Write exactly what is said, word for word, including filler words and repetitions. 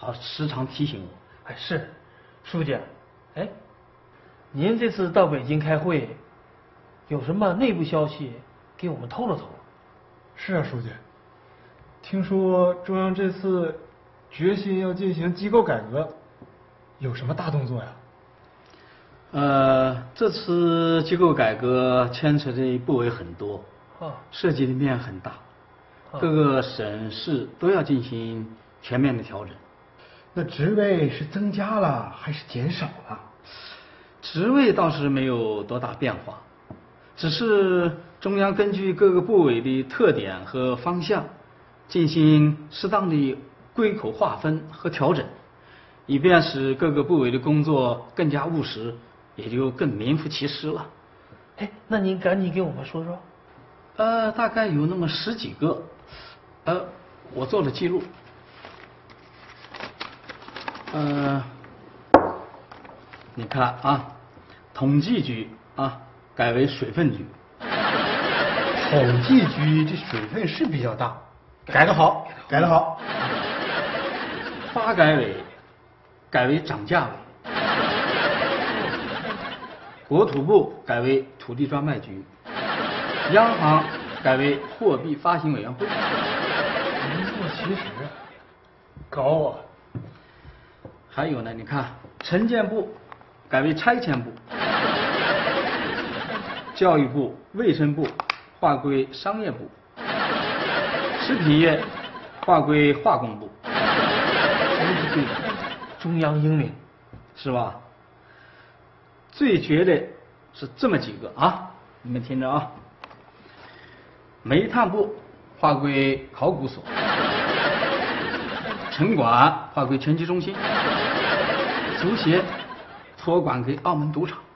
好时常提醒我。 哎，是，书记，哎，您这次到北京开会，有什么内部消息给我们透露透露？ 是啊，书记，听说中央这次决心要进行机构改革，有什么大动作呀？ 呃，这次机构改革牵扯的部委很多， 啊， 涉及的面很大， 啊各个省市都要进行全面的调整。 那职位是增加了还是减少了？ 职位倒是没有多大变化，只是中央根据各个部委的特点和方向，进行适当的归口划分和调整，以便使各个部委的工作更加务实，也就更名副其实了。 哎，那您赶紧给我们说说。 呃，大概有那么十几个，呃，我做了记录。呃，你看啊，统计局啊改为水分局。 统计局这水分是比较大，改得好，改得好。 发改委改为涨价委，国土部改为土地专卖局，央行改为货币发行委员会。 名副其实，高啊！ 还有呢，你看，城建部改为拆迁部，教育部、卫生部划归商业部，食品业划归化工部。 真是对的，中央英明， 是吧？最绝的是这么几个啊，你们听着啊。煤炭部划归考古所，城管划归拳击中心，足协托管给澳门赌场。